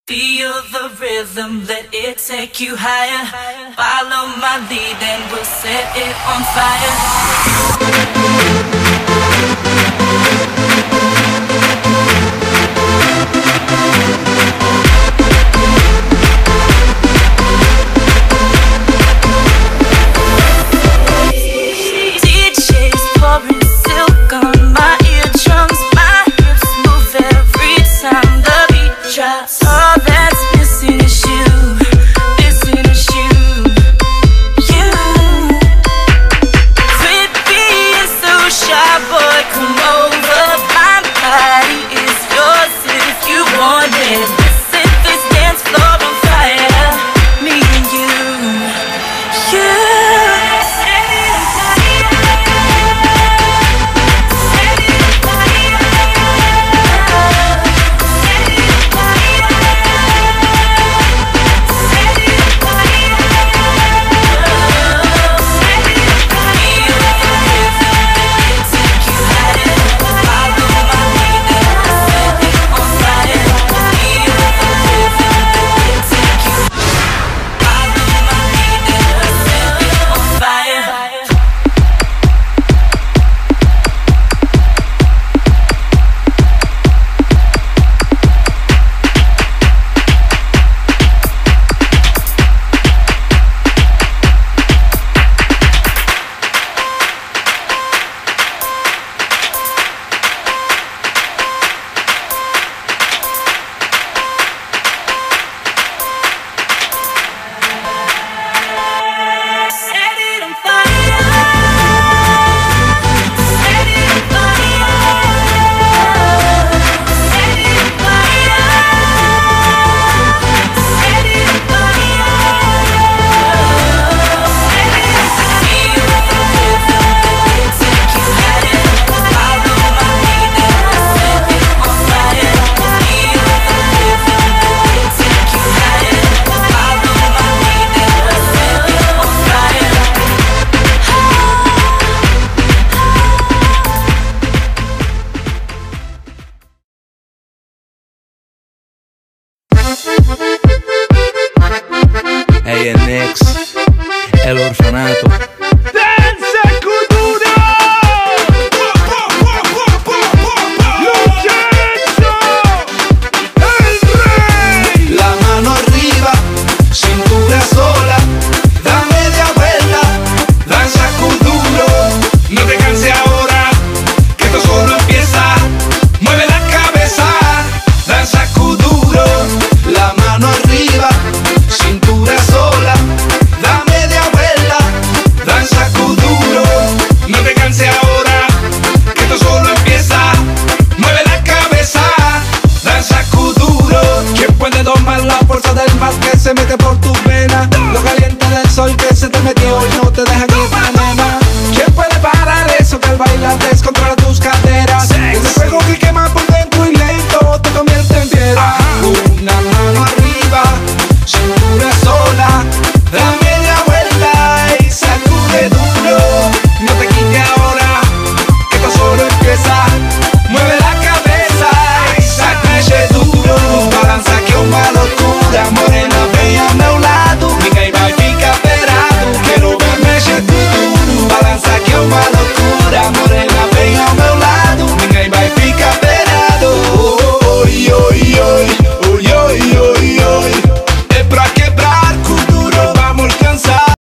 Feel the rhythm, let it take you higher. Follow my lead and we'll set it on DJs pouring silk on my eardrums. My hips move every time the beat drops. All that's missing is you, missing is you, you. Quit being so shy, boy, come over. My body is yours if you want it. Set this dance floor on fire, me and you, you. Hey, el Nex, el orfanato.